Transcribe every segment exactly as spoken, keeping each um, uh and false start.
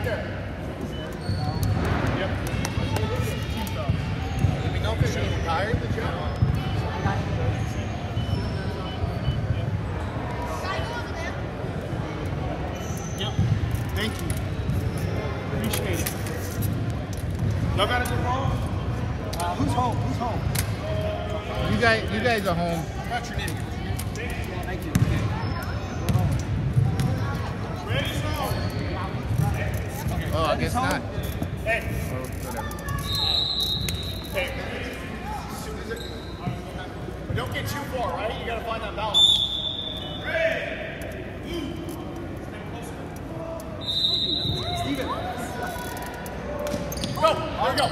Thank you. Appreciate it. Y'all got it wrong? Uh, who's home? Who's home? You guys, you guys are home. Not your name. Thank you. Oh, I guess not. Hey. Or whatever. Hey. But don't get too far, right? You gotta find that balance. Steven. Go. There we go.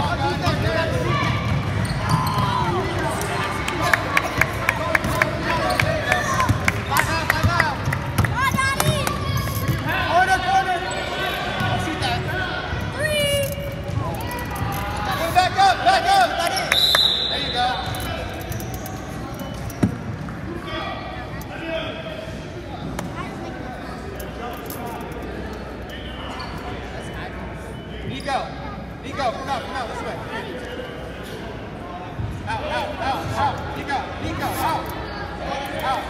Nico, Nico, come out, come out, this way. Out, out, out, out. Nico, Nico, out. Out.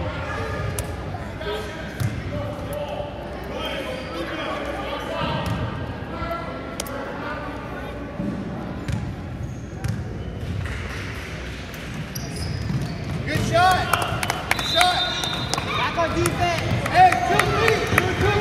Good shot. Good shot. Back on defense. Hey, two, three. Two, two, three.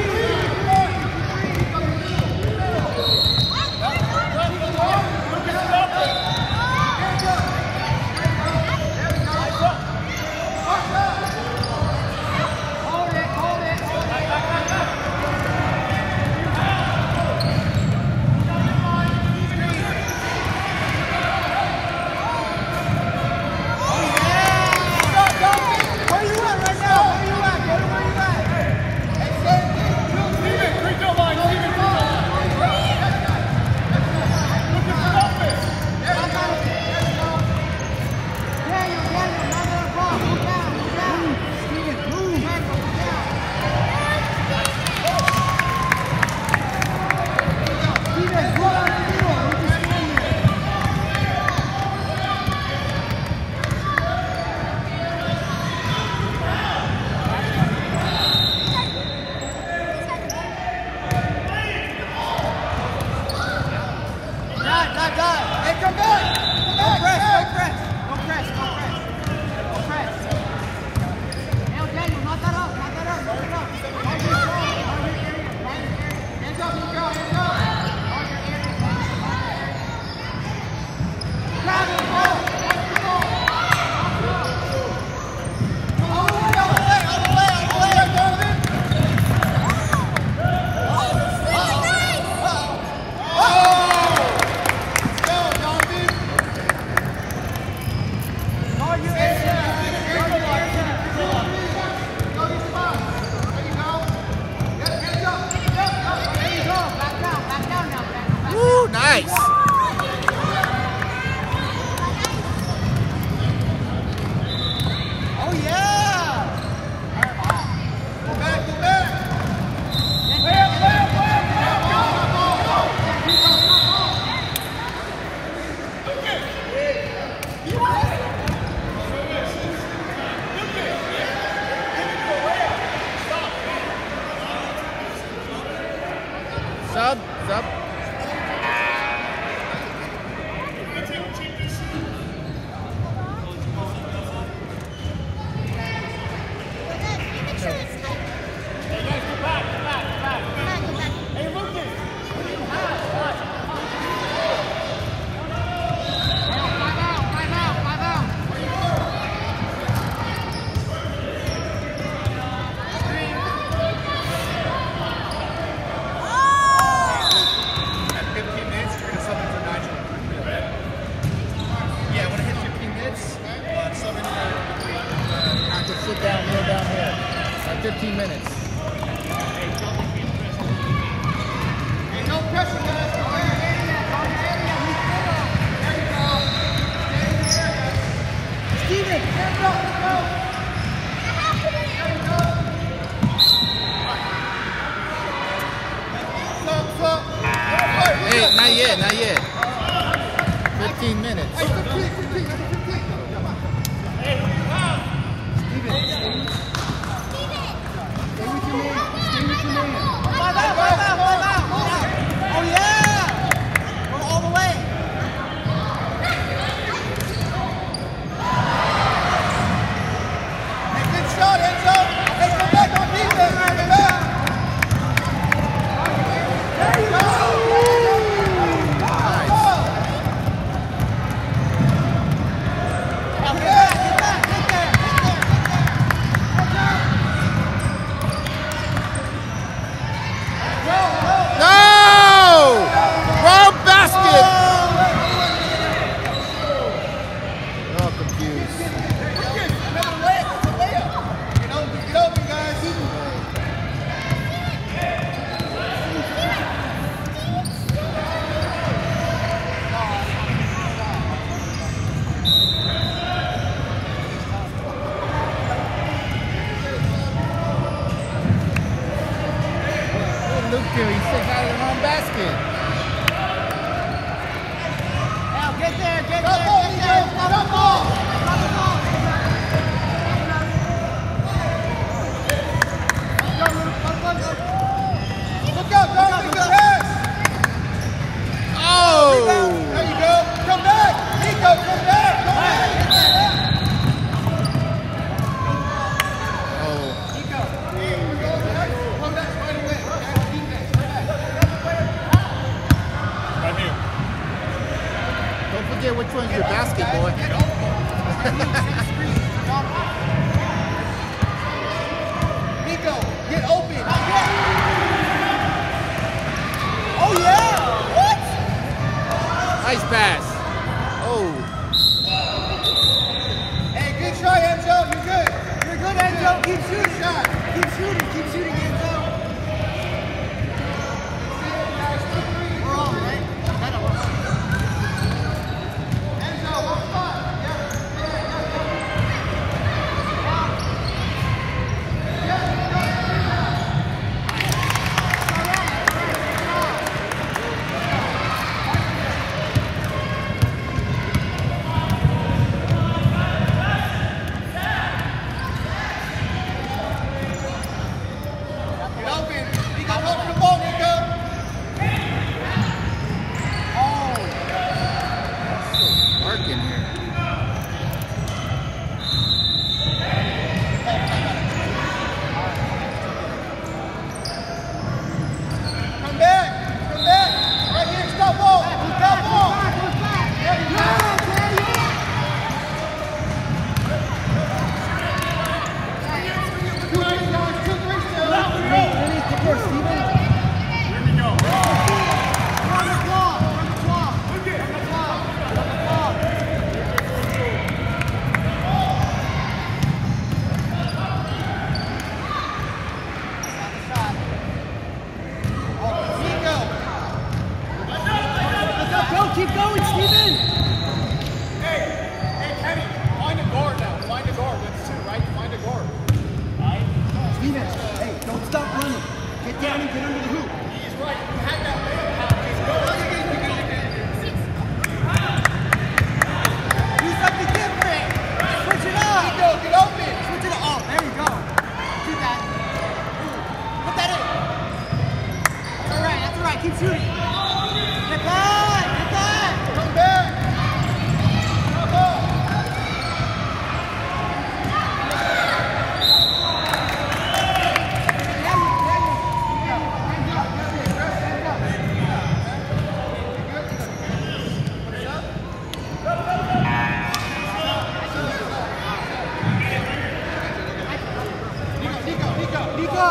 Nice. Oh yeah. Go back, go back. Left, left, left, left. Go, go, go. Sub, sub. What's up? Hey, not yet, not yet. fifteen minutes. Hey, fifteen, fifteen, fifteen. Steven, stay with your man. Stay with your man. Five out, five out, five out. Oh, yeah. Go all the way. Hey, good shot, Enzo. Hey, come back on defense. Come back. There you go. Which one's your basket, boy? Nico, get open. Oh, yeah. What? Nice pass. Oh. Hey, good try, Enzo. You're good. You're good, Enzo. Keep shooting. Shot. Keep shooting. Keep shooting, Enzo. We're on, right? Kinda, we're on. Keep going, Steven! Hey, hey, Kenny, find a guard now. Find a guard. That's two, right? Find a guard. Steven, hey, don't stop running. Get down and get under the hoop. He's right. You had that layup pass. Just go. Do something different. Switch it up. Nico, get open. Switch it up. Oh, there you go. Do that. Put that in. That's all right. That's all right. Keep shooting. Get back. Get back. Come back. Come on. Nico, Nico, Nico.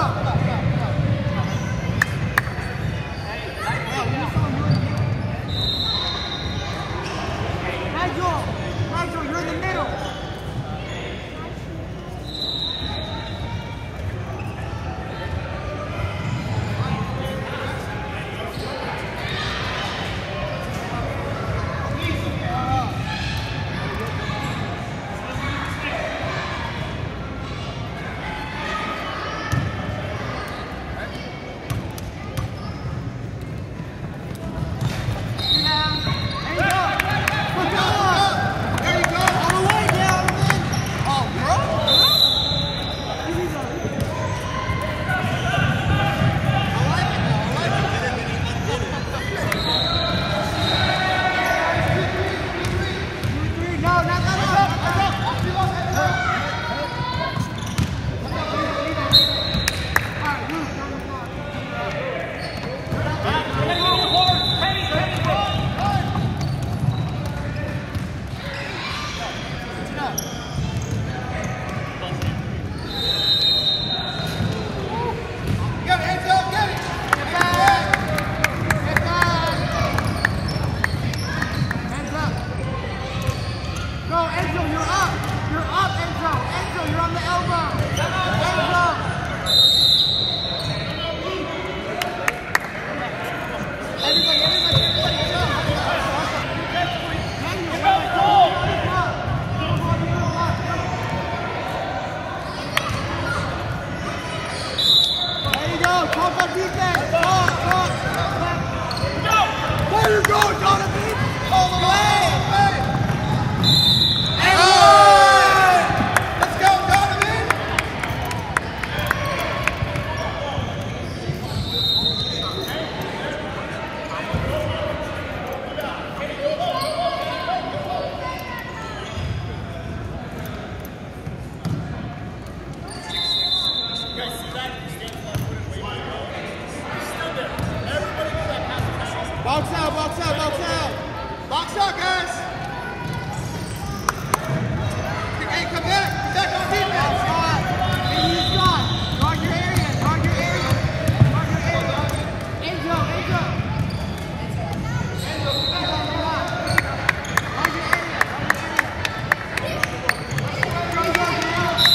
Box out, box out, box out. Box out, guys. Hey, come back. Come back on defense. Shot. Hey, you shot. Guard your area. Guard your area. Guard your area. Enzo, Enzo. Enzo, come back on the line. Guard your area. Guard your area.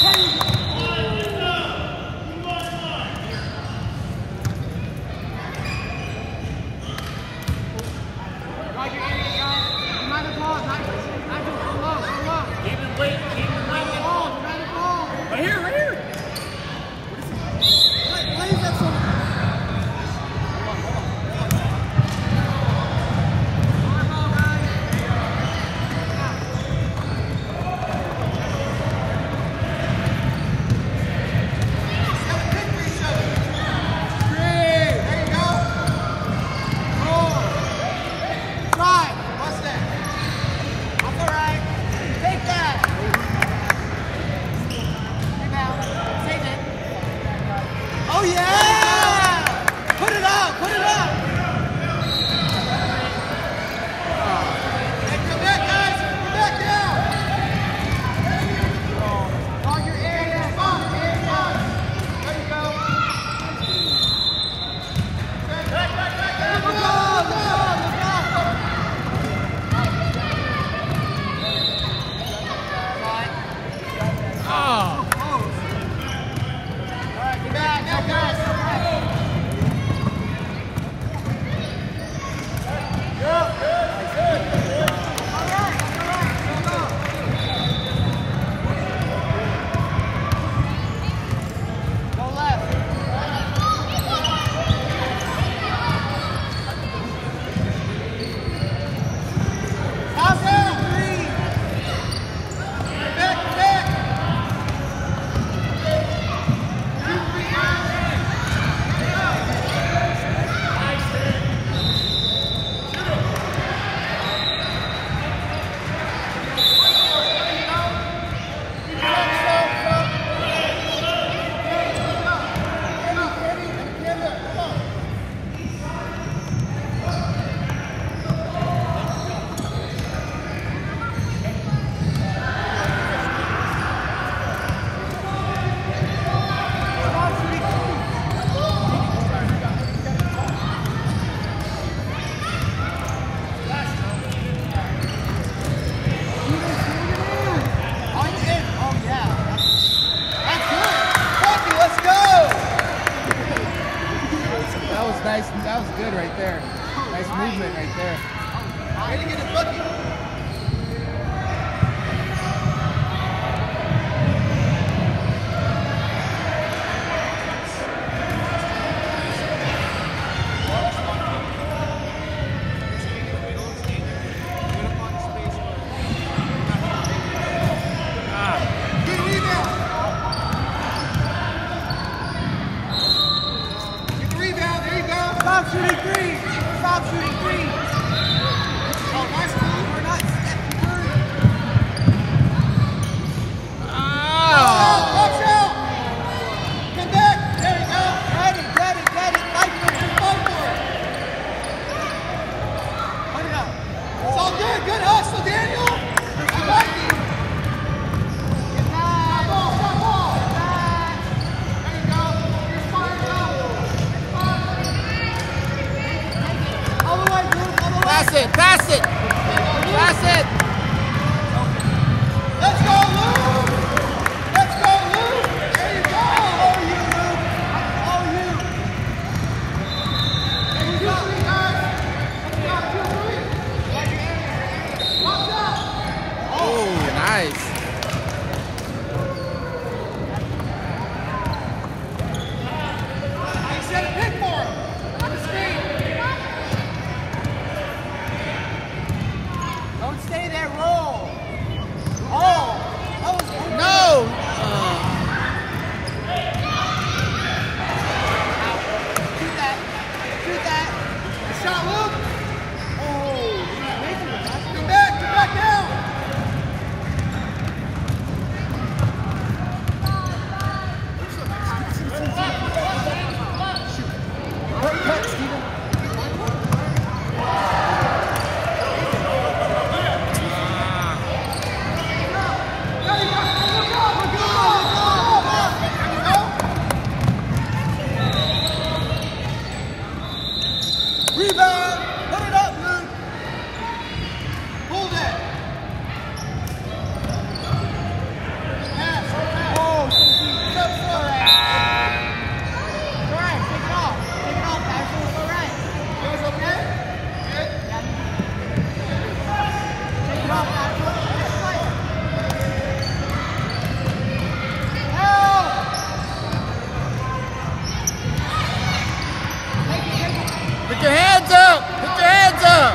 Guard your area, guys. Mind the ball. Mind the ball. Go low. Go low. Keep him wait, keep him Mind the waiting. ball. Mind the ball. Right here, right here. Why why is that so? Oh yeah! Put it up! Put it up! Hey, come back, guys. Come back down. Guard your area! Guard your area! There you go. Let's go! Let's go! Let's go! Oh. Come back, now, guys. Go left! Top down. Come back, come back. That was nice. That was good right there. Nice movement right there. Way to get a bucket. Good rebound. Get the rebound. There you go. Stop shooting three! Stop shooting three! Oh, nice move. We're not stepping through. Out, box out. Come back. There you go. Get it, get it, get it. Fight for it. Fight for it. Put it up. It's all good. Good hustle, Daniel. I like it. Get Stop back. ball, stop ball. Get back. There you go. Here's fire out. All the way, Luke. All the way. Pass it. Pass it. Pass it. Let's go, Luke. Let's go, Luke. There you go. Oh, you, Luke. Oh, you. Two, three, guys. Let's go, two, three. Box out. Oh, nice. He said a pick for him. On the screen. Don't stay there. Roll. Oh. That was good. No. Uh, Shoot that. Shoot that. Good shot, Luke. Oh. Come back, come back down. Great cut, Steven. Rebound. Put it up, Luke. Pull that. Pass, pass. Oh, step foot. All right. All right, take it off. Take it off, guys. All right. Yours okay? Good. Take it off, guys. Help! Take it, take it. Put your hands up! Put your hands up!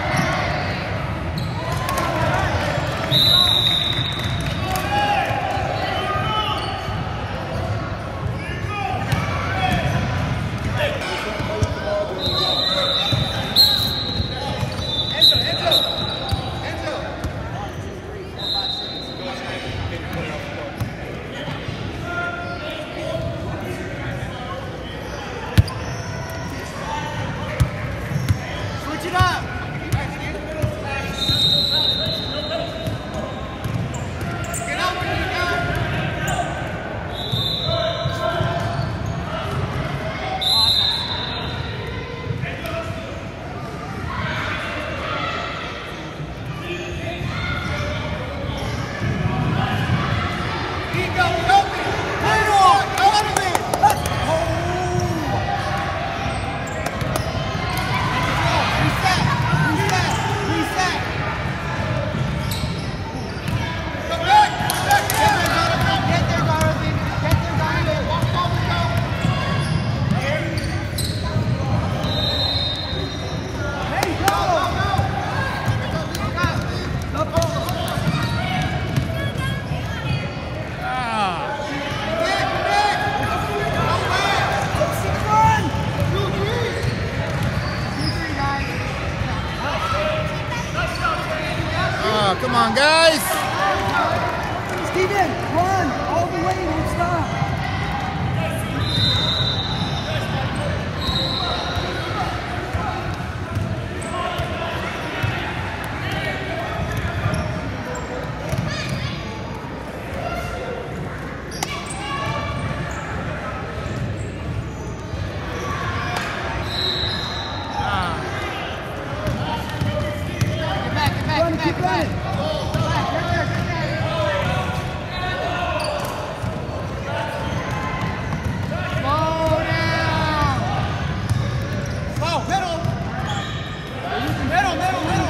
Enzo, Enzo. Enzo. Switch it up. Get out when you got. Keep going, help me. Put it on. Out of it. Let's go. Reset. Reset. Reset. Come back. Back Get there, in. Donovan. Get there, Donovan. Get there, Donovan. Walk it over, go. There you go. Up, up. Ah. Back, back. Go back. Six run. Two, three. Two, three, guys. Oh, come on, guys! Steven, run all the way. Don't stop. Ah. Get back, get back, Run, get keep back, running. get back. Get there, get there. Slow down. Slow, middle. Middle, middle, middle.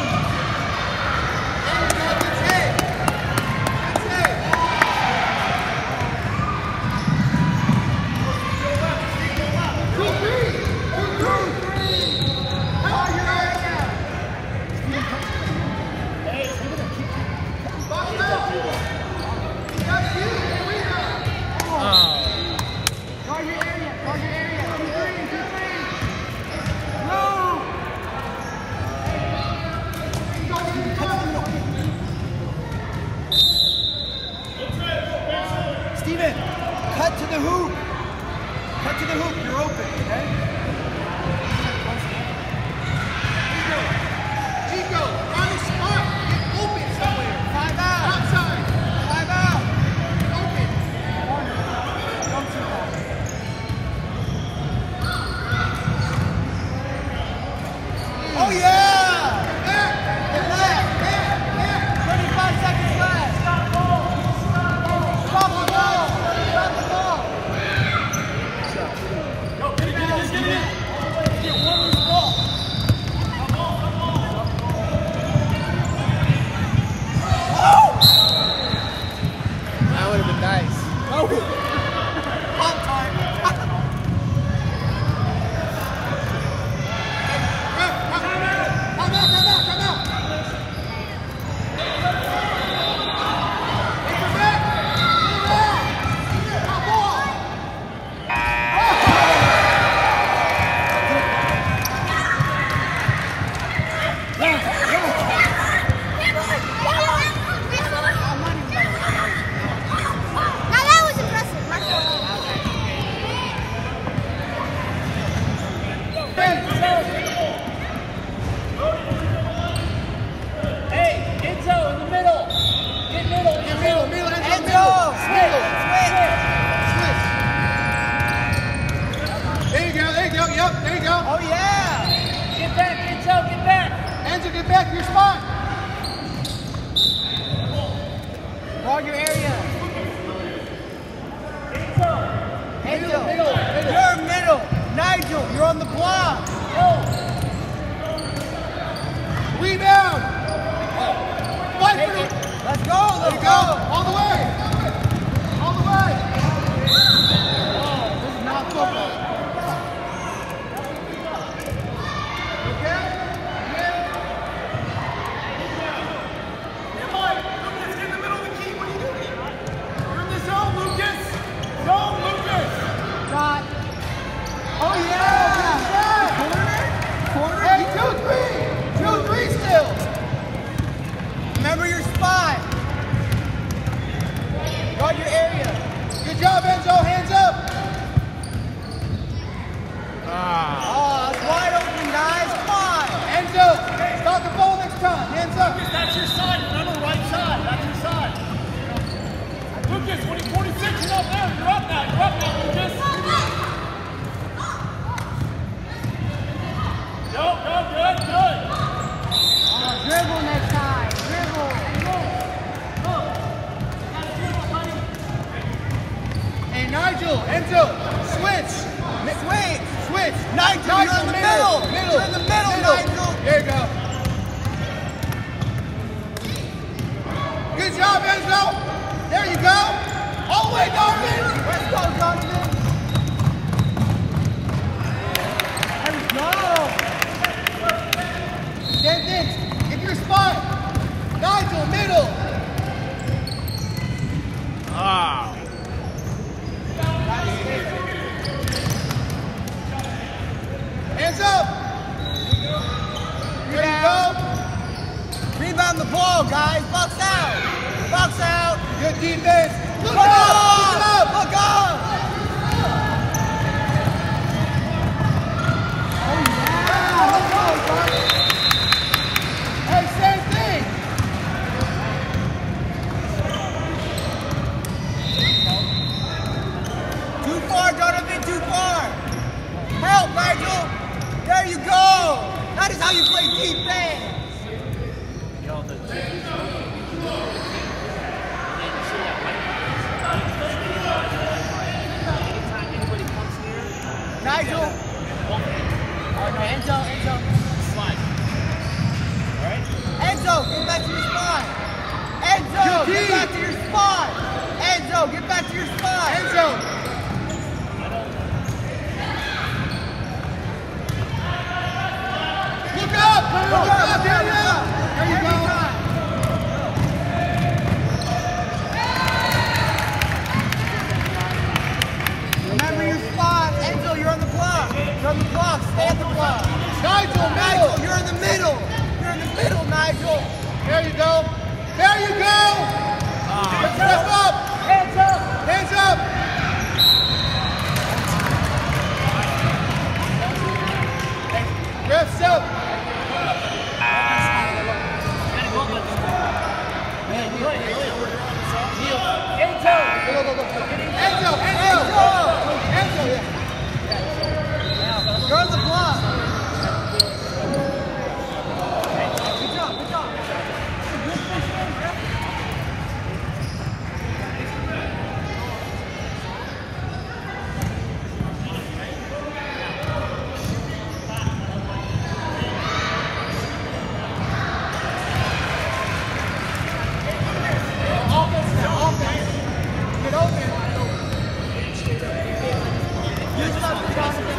That's it. That's it. Two, three. Two, three. How you right now? Box out. That's you. Rebound. Oh. Guard your area, guard your area. Two, three, two, three. No. Steven, cut to the hoop. Cut to the hoop. You're open, okay? Chico, find a spot. Get open somewhere. Five out. Outside. Five out. Open. Don't shoot that. Oh yeah! Back. Get back. Back. Back. thirty-five seconds left. Stop the ball. Stop the ball. Stop the ball. Go, get it, get it, just get it in. Get one loose ball. That would have been nice. Pop time. Ref, ref. Rebound. Fight for it. Let's go, There let's you go. go. All the way. All the way. This is not football. Okay? Yeah. Lucas, get in the middle of the key. What are you doing? You're in the zone, Lucas. Zone, Lucas. Shot. Oh yeah. Corner. Hey, two, three. Two, three still. Remember your spot. Guard your area. Good job, Enzo. Hands up. Ah. Oh, it's wide open, guys. Come on. Enzo, start the ball next time. Hands up. Lucas, that's your side. Remember, right side. That's your side. Lucas, when he's forty-six, you're not there. You're up now. You're up now, Lucas. Go, go, good, good. Oh, dribble next time. Dribble. Hey, Nigel, Enzo, switch. Switch. Switch. Nigel, you're in the middle. Middle. You're in the middle, Nigel. There you go. Good job, Enzo. There you go. All the way, Donovan. Let's go, Donovan. There we go. Same thing. Get your spot. Nigel, middle. Ah. Hands up. There you go. Rebound the ball, guys. Box out. Box out. Good defense. Look Look up. up. Look up. Look up. Hey, same thing. Too far, Donovan, too far. Help, Nigel. There you go. That is how you play defense. Nigel. Okay, Enzo, Enzo. Slide. All right? Enzo, get back to your spot. Enzo, Good get team. back to your spot. Enzo, get back to your spot. Enzo. Look up. Look up. There you go. There you Every go. time. Remember your spot. Enzo, you're on the block. You're on the block. Stay at the block. Nigel, Nigel, middle. you're in the middle. You're in the middle, Nigel. There you go. There you go. Step up. Hands up. Hands up. Refs up. Enzo, Enzo. Enzo, yeah. You're on the block. Good job, good job. Get open. Good stuff, Donovan.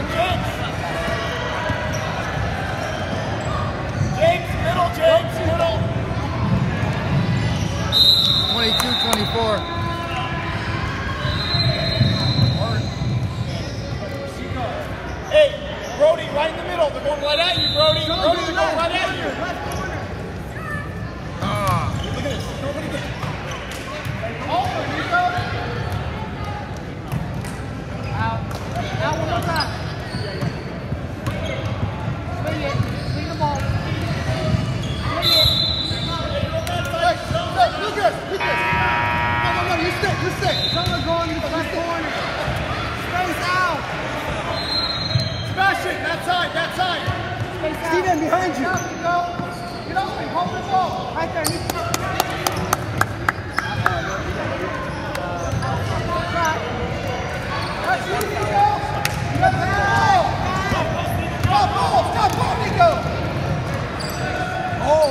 James, middle, James, middle. twenty-two twenty-four. Hey, Brody, right in the middle. They're going right at you, Brody. Brody, they're going right at you. Ah. Look at this. Nobody gets Over, Nico. Out. Now one more time. Swing it. Swing the ball. Swing it. Hey, hey, Lucas, Lucas. No, no, no, you stay, you stay. Someone going to the left corner. Space out. Smash it. That side, that side. Space out. Steven, behind you. Go. Get open, hold the ball. Right there. Nico. That's you, Nico. You got the ball. Stop ball, stop ball, Nico. Oh.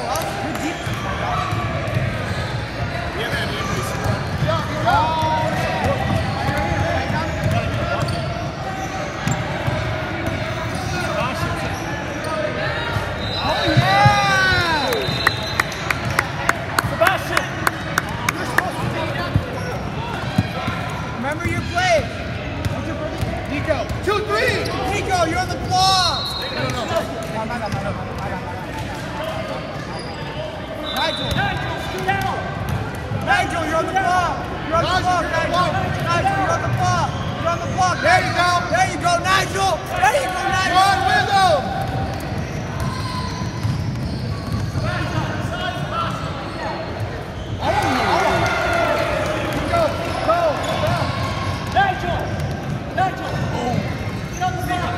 Nigel. Nigel, scoot out. Nigel, you're on the block. You're on the block, Nigel. Nigel, you're on the block. You're on the block. There you go. There you go, Nigel. There you go, Nigel. Run with them. Go, go, go. Nigel, Nigel. Get on the box.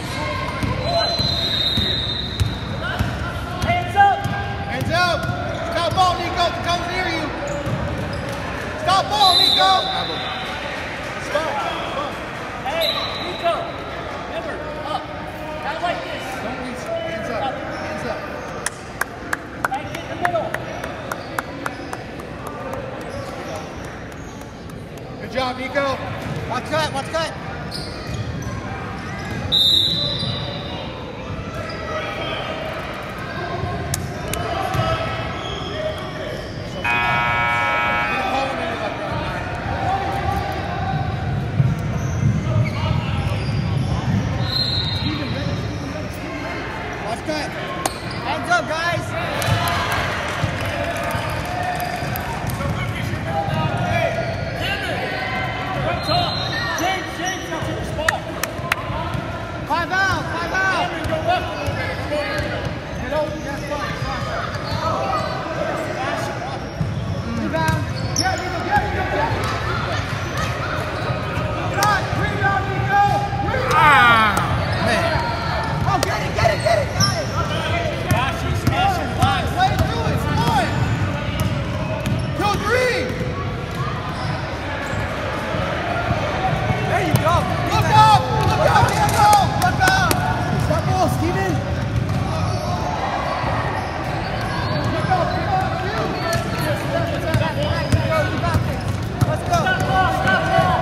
Hands up. Hands up. Stop ball, Nico. It comes near you. Stop ball, Nico. Stop. Hey, Nico. Remember, up. Not like this. Don't reach. Hands up. Hands up. Right, get in the middle. Good job, Nico. Watch cut, watch cut. Watch cut. Hands up, guys. Right top. James, James, now to the spot. Five out, five out. Cameron, go left a little bit. Go there. Get over, yeah, fine, fine. Rebound. Yeah, Nico, yeah, Nico, yeah. Rebound, rebound, Nico. Rebound. Ah, man. Oh, get it, get it, get it, got it. Smashing, smashing, blast. Play through it. One. Two, three. There you go. Look up. Look up, Nico. Look up. Stop ball, Steven. Look up. Look up. Let's go. Stop ball, stop ball.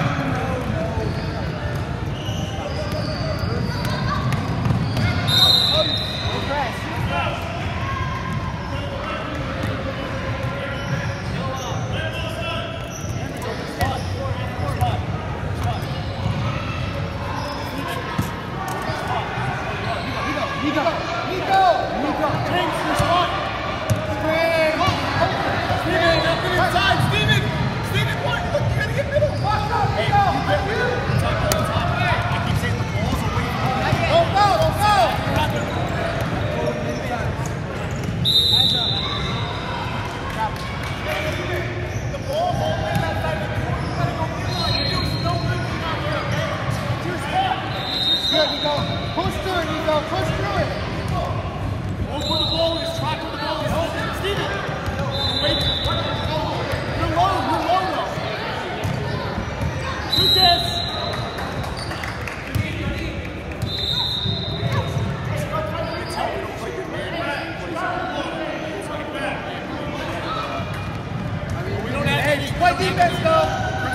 Nico. Nico. Nico. James, your spot. Steven, up to the inside. Steven, Steven, what? Look, you gotta get middle. Watch out, Nico. Right here. I keep saying the ball's away from you. Don't go. Don't go. The ball's all the way that side of the court. You gotta go inline. There's no movement out there, okay? It's your spot. Good, Nico. Push through it, Nico. Push through it. Go where the ball is. Track where the ball is. Steven, wait. You're low. You're low now. Lucas. We don't have Hey, just play defense, though.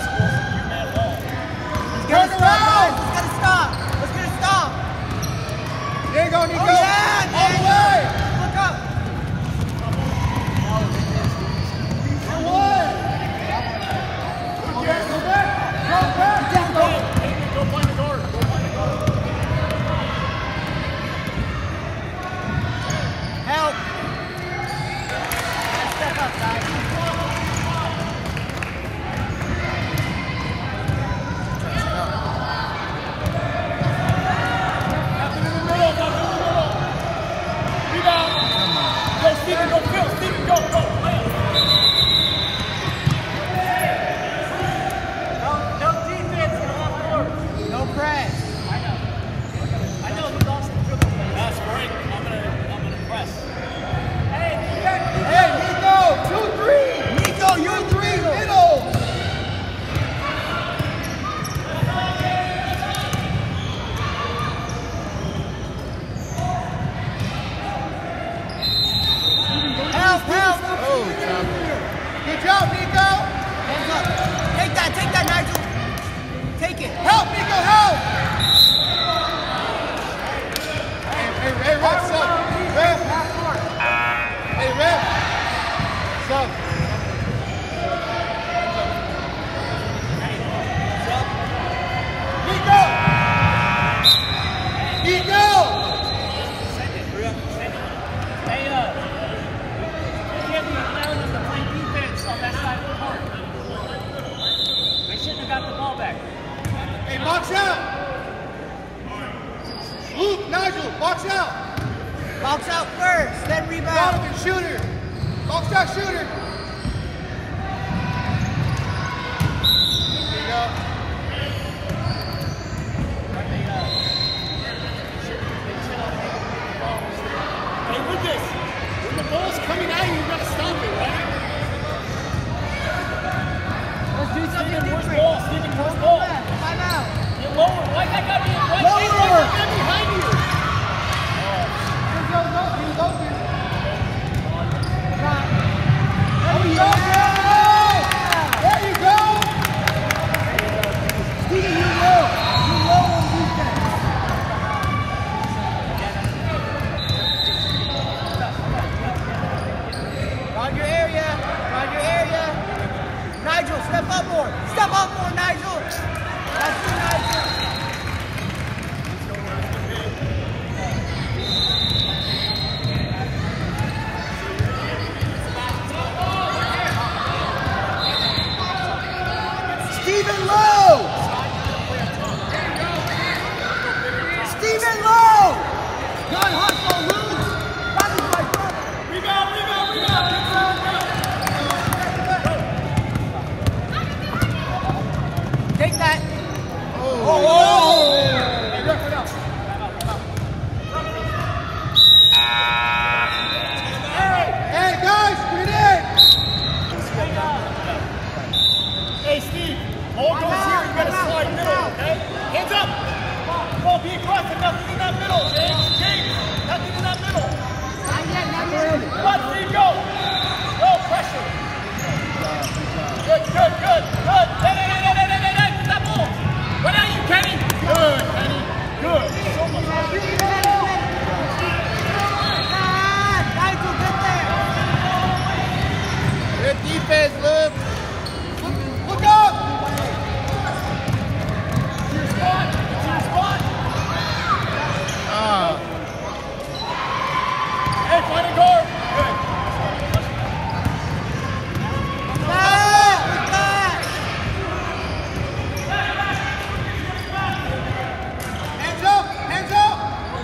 Turn Turn around. around. Let's get a stop. Let's get a stop. There you go, Nico. Oh, yeah, All the Daniel. way. Look up. And one. Okay, go back. Go back. Go find the guard. Go find the guard. Help. Step up, guys. Nothing in the middle. Nothing in the middle. Rebound. Go, Steven. Go, Phil. Steven, go. Go. No, no defense. No off court. No press. I know. I know who's also dribbling. That's great. I'm gonna, I'm gonna press. Hey, Hey, Nico. Two, three. Nico, you're three. Middle. Help, help. Oh, job. Good job, Nico. Hands up. Take that, take that, Nigel. Take it. Help, Nico, help. Hey, hey, hey, ref, sub. Ref. Hey, ref. Sub. Nico. Nico. Box out first, then rebound. Donovan, shooter. Box out, shooter. There you go. Hey, Lucas, when the ball's coming at you, you gotta stop it, right? Let's do something Steven, where's different. ball? Steven, where's ball? Time out. Get lower. Why that guy being right? Lower. Why that guy behind you? Here goes, go, here goes, here. Oh, There you go, there you go. Steven, you low. You low on defense. Guard your area. Guard your area. Nigel, step up more. Step up more, Nigel. That's you, Nigel. Stephen Lowe! Stephen Lowe! Good hustle, loose! That is my brother! Rebound, rebound, rebound. Take that! Oh, Oh! Hey, ref it up. Hey, guys, bring it in. Hey, Steve, ball goes here, you gotta slide middle, okay? Hands up! Ball, be aggressive, nothing in that middle, James, James, nothing in that middle. Not yet, not yet. Come on, Steve, go! Go, pressure. Good, good, good, good. Hey, hey, hey, hey, hey, hey, hey, stop ball. Right at you, Kenny. Good, Kenny, good. So much. Nigel, get there! good defense, Luke. Look up. To your spot, to your spot. Ah, Hey, find a guard. Good. Back! Back! Hands up, hands up.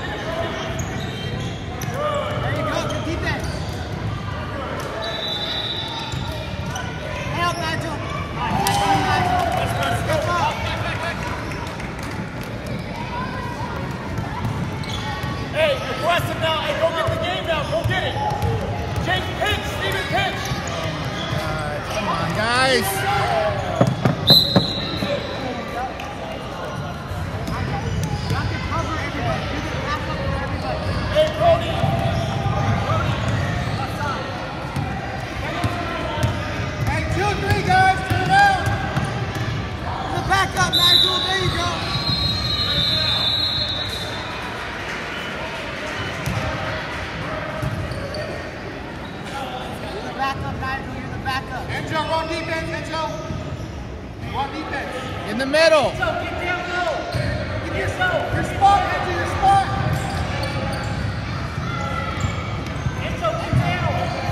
There you go, good defense. Help, Nigel. That's you, Nigel. Step up. Hey, aggressive now. Hey, go get the game now. Go get it. Jake, pitch. Steven, pitch. come on, guys. You have to cover everybody. You can back up for everybody. Hey, Brody. Hey, two, three, guys, turn around. The backup, Nigel. There you go. You're the backup, Nigel. You're the backup. Enzo, on defense, Enzo. On defense. In the middle. Get down low. Give yourself. Your spot, Enzo, your spot. Enzo, get down.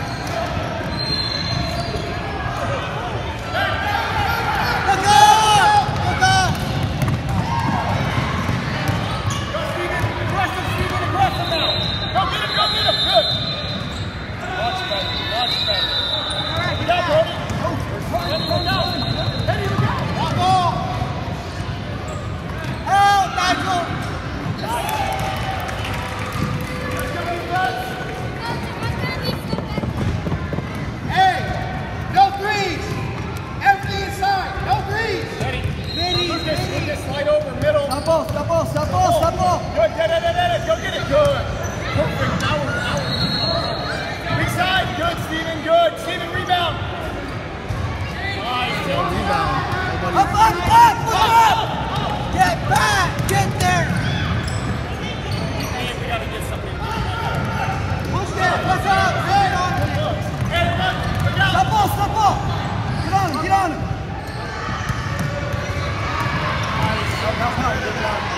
Look up! Look up! Go, Steven. Aggressive, Steven. Aggressive now. Go get him. Go get him. Good. Watch better. Watch better. All right, Get get out, back. Brody. Ready, look out. Ready, look out. On ball. Help, Nigel! Hey, no threes. Everything inside. No threes. Ready. Mini, Lucas, mini. Lucas, slide over, middle. Stop ball, stop ball, stop ball, stop ball. Good, get it, get it, go get it. Good. Perfect. Now we're out. Weak side. Good, Steven. Good. Steven, rebound. Nice. Rebound. Nobody. Up, up, up, look up! Get back, get there! Hey, we gotta get something. Push there, push up, get on him. Hey, look, look out. Stop ball, stop ball! Get on him, get on him! Help, help, help, get on him.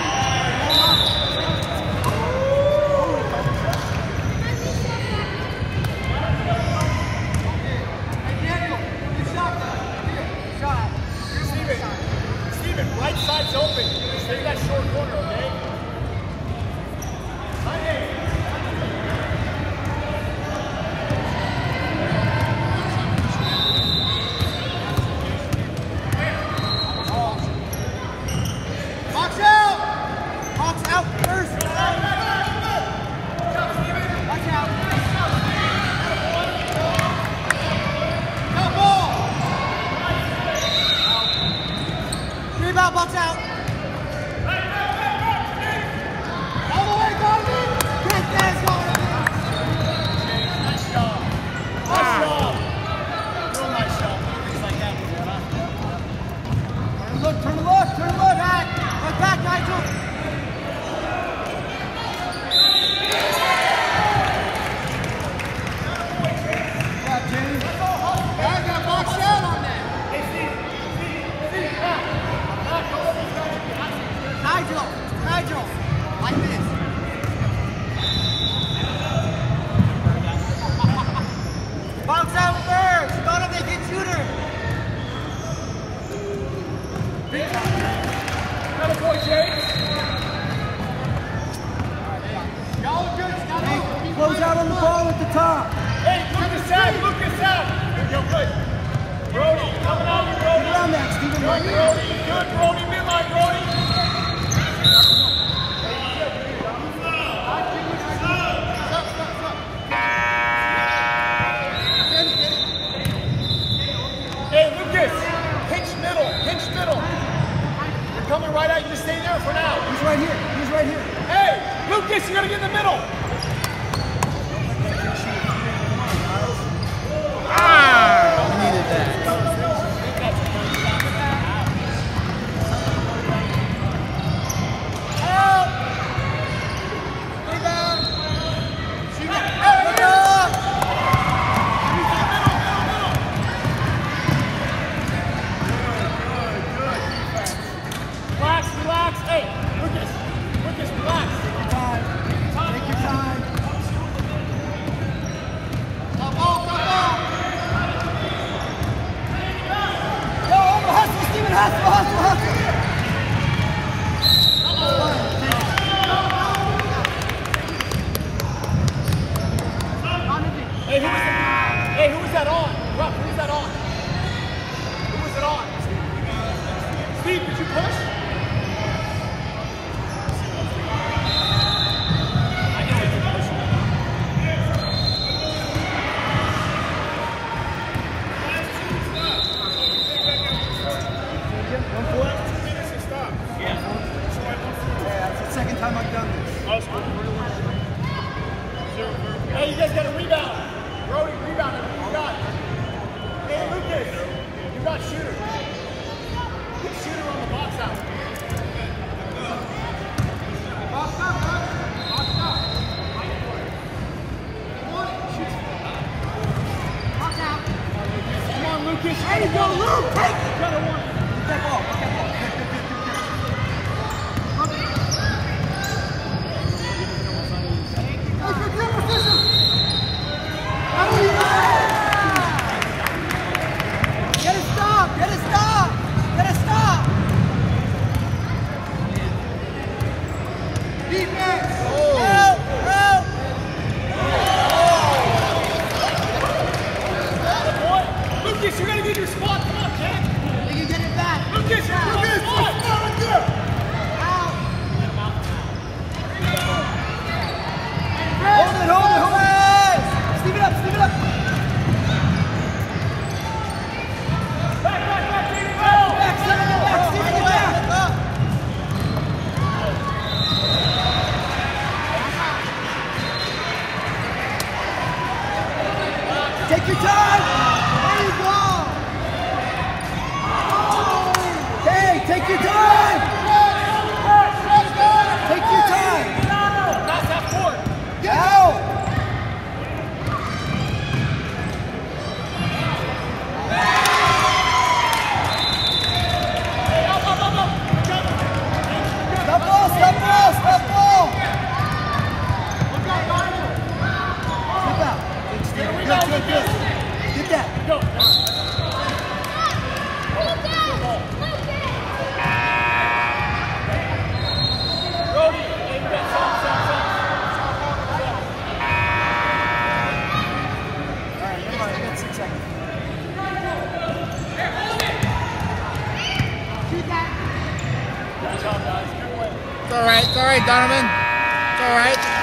Hey, Daniel, good shot, guys. Shot. Steven, Steven, right side's open. Stay that short corner, close out on the ball at the top. Hey, Lucas out, Lucas out. Yo, good. Brody, coming out, Brody. Get around that, Stephen. Good, Brody. Good, Brody. Midline, Brody. Hey, Lucas. Pinch middle. Pinch middle. You're coming right out. You just stay there for now. He's right here. He's right here. Hey, Lucas, you gotta get in the middle. Ah! We needed that. Help! Rebound! Hey, Look up! Relax, relax. Hey, Lucas. Lucas, relax. Time. Take your time. Come on, come on. Yo, hustle, Stephen, hustle, hustle, hustle. Hey, who was that? Hey, who was that on? Ruff, who was that on? Who was it on? Steve, did you push? I know you pushed. One foot. Yeah, that's the second time I've done this. Hey, you guys got a rebound. Brody, rebound. You got it. Hey, Lucas, you got shooter. Get shooter on the box out. Box out, bud. Box out. Box out. Come on, Lucas. There you go, Luke. Take it. You gotta want it. Get that ball. Get that ball. Good, good, good, good, good. Hey, good, good position. Oh, yeah. Get it stop. Get it stop. Get it stop. Defense. Help. Help. Boy, Lucas, you gotta get your spot. Come on, Ken. They can get it back. Lucas, you're Out. Lucas, spot. Right there. Out. Hold it, hold it, hold it. Steve it up, Steve it up. Back, back, back, take it out. Back, Steve it back, Steve it back. Take your time. There you go. Hey, take your time. Take your time. Pass that forward. Out. Hey, up, up, up, up. Good job. Stop ball, stop ball, stop ball. Step out. Good, good, good. Get that. Go. Brody, hey, you got some, some, some. All right, come on, I got six seconds. Shoot that. Good job, guys. Good win. It's all right. It's all right, Donovan. It's all right.